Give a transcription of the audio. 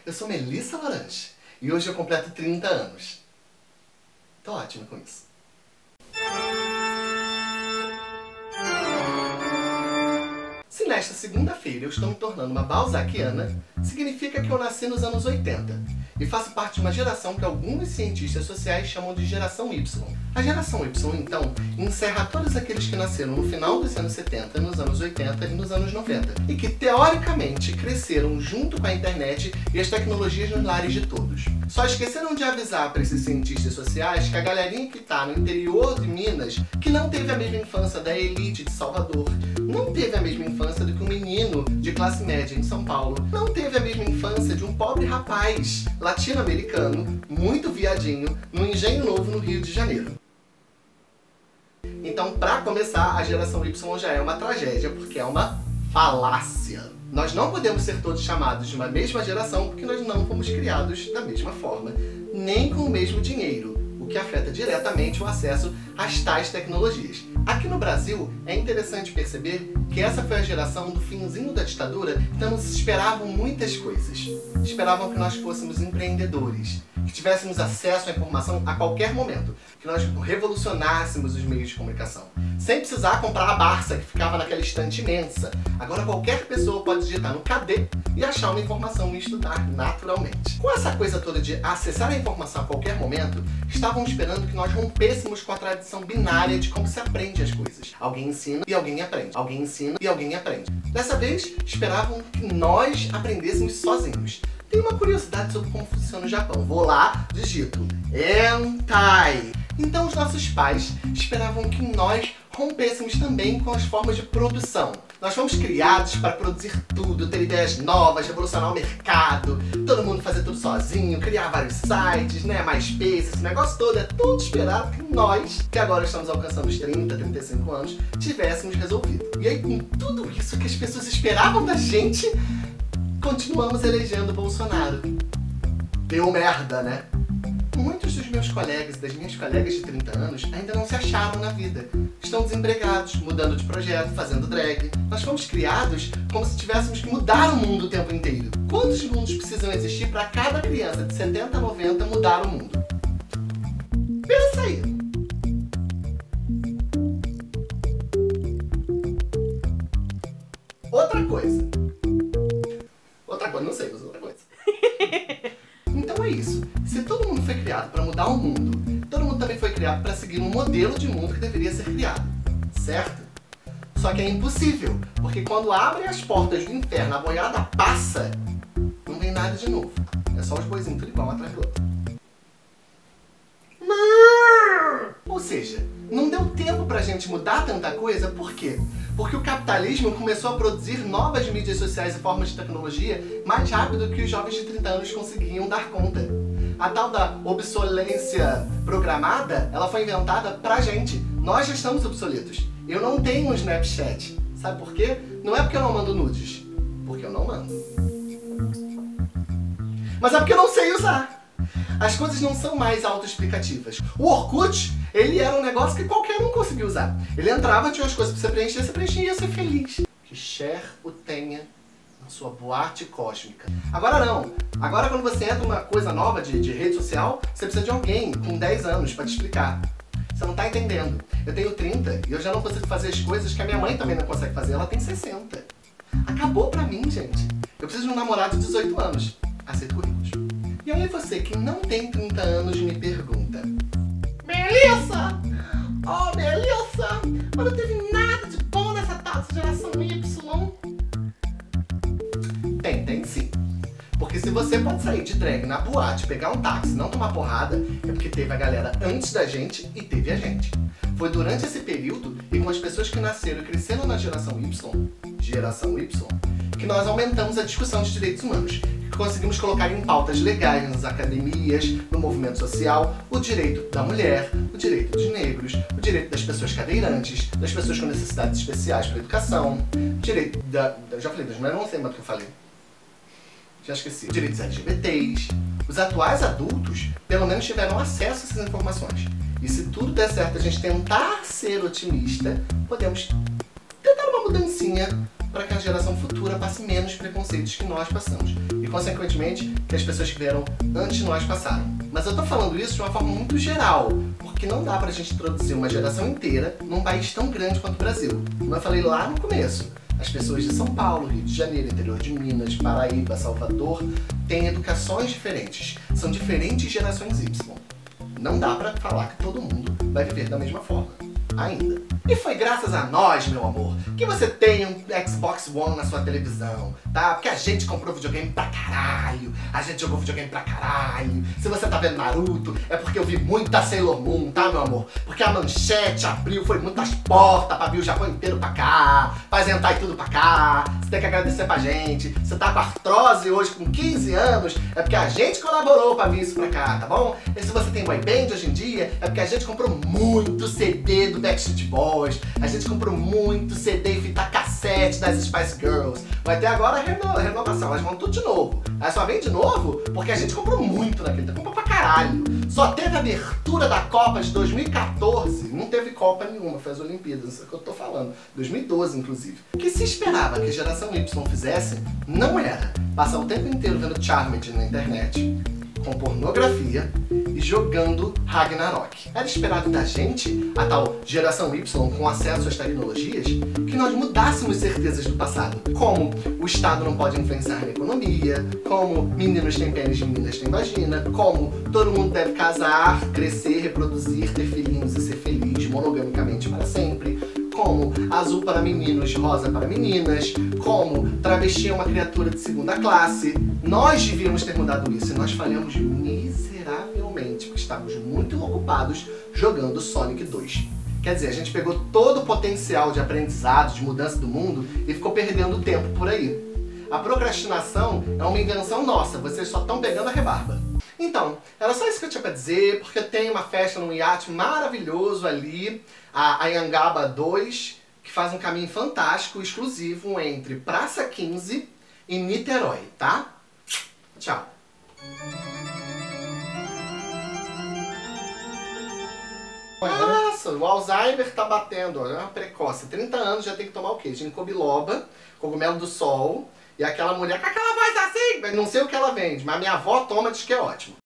Eu sou Melissa Laranja e hoje eu completo 30 anos. Tô ótimo com isso. Se nesta segunda-feira eu estou me tornando uma balzaquiana, significa que eu nasci nos anos 80 e faço parte de uma geração que alguns cientistas sociais chamam de geração Y. A geração Y, então, encerra todos aqueles que nasceram no final dos anos 70, nos anos 80 e nos anos 90 e que, teoricamente, cresceram junto com a internet e as tecnologias nos lares de todos. Só esqueceram de avisar para esses cientistas sociais que a galerinha que está no interior de Minas, que não teve a mesma infância da elite de Salvador, não teve a mesma infância do que um menino de classe média em São Paulo, não teve a mesma infância de um pobre rapaz latino-americano, muito viadinho, no Engenho Novo, no Rio de Janeiro. Então, para começar, a geração Y já é uma tragédia, porque é uma falácia. Nós não podemos ser todos chamados de uma mesma geração porque nós não fomos criados da mesma forma, nem com o mesmo dinheiro, o que afeta diretamente o acesso às tais tecnologias. Aqui no Brasil, é interessante perceber que essa foi a geração do finzinho da ditadura, então nos esperavam muitas coisas. Esperavam que nós fôssemos empreendedores, que tivéssemos acesso à informação a qualquer momento, que nós revolucionássemos os meios de comunicação, sem precisar comprar a Barça que ficava naquela estante imensa. Agora qualquer pessoa pode digitar no KD e achar uma informação e estudar naturalmente. Com essa coisa toda de acessar a informação a qualquer momento, estavam esperando que nós rompêssemos com a tradição binária de como se aprende as coisas. Alguém ensina e alguém aprende. Alguém ensina e alguém aprende. Dessa vez, esperavam que nós aprendêssemos sozinhos. Tem uma curiosidade sobre como funciona o Japão. Vou lá, digito hentai. Então os nossos pais esperavam que nós rompêssemos também com as formas de produção. Nós fomos criados para produzir tudo, ter ideias novas, revolucionar o mercado, todo mundo fazer tudo sozinho, criar vários sites, né, MySpace, esse negócio todo. É tudo esperado que nós, que agora estamos alcançando os 30, 35 anos, tivéssemos resolvido. E aí, com tudo isso que as pessoas esperavam da gente, continuamos elegendo Bolsonaro. Deu merda, né? Muitos dos meus colegas e das minhas colegas de 30 anos ainda não se acharam na vida. Estão desempregados, mudando de projeto, fazendo drag. Nós fomos criados como se tivéssemos que mudar o mundo o tempo inteiro. Quantos mundos precisam existir para cada criança de 70 a 90 mudar o mundo? Pensa aí. Outra coisa, não sei, mas outra coisa. Então é isso. Se todo mundo foi criado para mudar o mundo, todo mundo também foi criado para seguir um modelo de mundo que deveria ser criado, certo? Só que é impossível, porque quando abrem as portas do inferno, a boiada passa, não vem nada de novo. É só os boizinhos tudo igual, um atrás do outro. Ou seja, não deu tempo pra gente mudar tanta coisa, por quê? Porque o capitalismo começou a produzir novas mídias sociais e formas de tecnologia mais rápido que os jovens de 30 anos conseguiam dar conta. A tal da obsolência programada, ela foi inventada pra gente. Nós já estamos obsoletos. Eu não tenho um Snapchat. Sabe por quê? Não é porque eu não mando nudes. Porque eu não mando. Mas é porque eu não sei usar. As coisas não são mais autoexplicativas. O Orkut, ele era um negócio que qualquer um conseguia usar. Ele entrava, tinha umas coisas pra você preenchia e ia ser feliz. Que Cher o tenha na sua boate cósmica. Agora não. Agora quando você entra numa coisa nova de rede social, você precisa de alguém com 10 anos pra te explicar. Você não tá entendendo. Eu tenho 30 e eu já não consigo fazer as coisas que a minha mãe também não consegue fazer. Ela tem 60. Acabou pra mim, gente. Eu preciso de um namorado de 18 anos. Aceito currículos. E aí você que não tem 30 anos me pergunta: Melissa! Oh, Melissa! Mas não teve nada de bom nessa tal geração Y? Tem sim. Porque se você pode sair de drag na boate, pegar um táxi e não tomar porrada, é porque teve a galera antes da gente e teve a gente. Foi durante esse período e com as pessoas que nasceram e cresceram na geração Y, que nós aumentamos a discussão de direitos humanos. Que conseguimos colocar em pautas legais nas academias, no movimento social, o direito da mulher, o direito dos negros, o direito das pessoas cadeirantes, das pessoas com necessidades especiais para a educação, o direito já falei das mulheres, não sei mais o que eu falei. Já esqueci. Direitos LGBTs. Os atuais adultos, pelo menos, tiveram acesso a essas informações. E se tudo der certo, a gente tentar ser otimista, podemos tentar uma mudancinha para que a geração futura passe menos preconceitos que nós passamos. E, consequentemente, que as pessoas que vieram antes de nós passaram. Mas eu tô falando isso de uma forma muito geral, porque não dá pra gente introduzir uma geração inteira num país tão grande quanto o Brasil. Como eu falei lá no começo, as pessoas de São Paulo, Rio de Janeiro, interior de Minas, Paraíba, Salvador, têm educações diferentes. São diferentes gerações Y. Não dá pra falar que todo mundo vai viver da mesma forma. Ainda. E foi graças a nós, meu amor, que você tem um Xbox One na sua televisão, tá? Porque a gente comprou videogame pra caralho, a gente jogou videogame pra caralho. Se você tá vendo Naruto, é porque eu vi muita Sailor Moon, tá, meu amor? Porque a Manchete abriu, foi muitas portas pra vir o Japão inteiro pra cá, pra hentai tudo pra cá. Você tem que agradecer pra gente. Você tá com artrose hoje com 15 anos, é porque a gente colaborou pra vir isso pra cá, tá bom? E se você tem boy band hoje em dia, é porque a gente comprou muito CD do Backstreet Boys, a gente comprou muito CD e fita cassete das Spice Girls. Vai ter agora a renovação, elas vão tudo de novo. Aí só vem de novo porque a gente comprou muito naquele tempo, comprou pra caralho. Só teve a abertura da Copa de 2014, não teve Copa nenhuma, foi as Olimpíadas, isso é o que eu tô falando. 2012, inclusive. O que se esperava que a geração Y fizesse não era passar o tempo inteiro vendo Charmed na internet, com pornografia e jogando Ragnarok. Era esperado da gente, a tal geração Y com acesso às tecnologias, que nós mudássemos certezas do passado, como o Estado não pode influenciar na economia, como meninos têm pênis e meninas têm vagina, como todo mundo deve casar, crescer, reproduzir, ter filhinhos e ser feliz monogamicamente para sempre, como azul para meninos, rosa para meninas, como travesti é uma criatura de segunda classe. Nós devíamos ter mudado isso e nós falhamos miseravelmente, porque estávamos muito ocupados jogando Sonic 2. Quer dizer, a gente pegou todo o potencial de aprendizado, de mudança do mundo e ficou perdendo tempo por aí. A procrastinação é uma invenção nossa, vocês só estão pegando a rebarba. Então, era só isso que eu tinha pra dizer, porque eu tenho uma festa num iate maravilhoso ali, a Anhangaba 2, que faz um caminho fantástico, exclusivo entre Praça 15 e Niterói, tá? Tchau! Nossa, o Alzheimer tá batendo, ó, é uma precoce. 30 anos já tem que tomar o quê? Ginkgo biloba, cogumelo do sol, e aquela mulher com aquela voz assim, não sei o que ela vende, mas minha avó toma, diz que é ótimo.